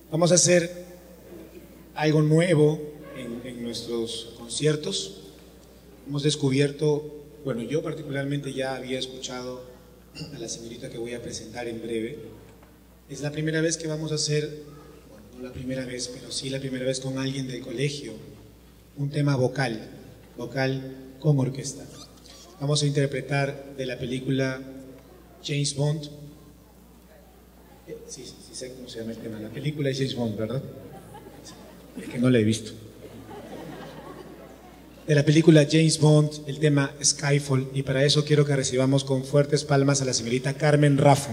Vamos a hacer algo nuevo en nuestros conciertos. Hemos descubierto, bueno, yo particularmente ya había escuchado a la señorita que voy a presentar en breve. Es la primera vez que vamos a hacer, bueno, no la primera vez, pero sí la primera vez con alguien del colegio, un tema vocal con orquesta. Vamos a interpretar de la película James Bond. Sí, sé cómo se llama el tema. La película es James Bond, ¿verdad? Es que no la he visto. De la película James Bond, el tema Skyfall, y para eso quiero que recibamos con fuertes palmas a la señorita Carmen Raffo.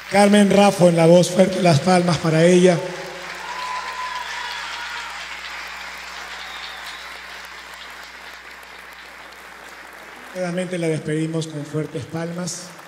Carmen Raffo en la voz, fuerte las palmas para ella. Nuevamente la despedimos con fuertes palmas.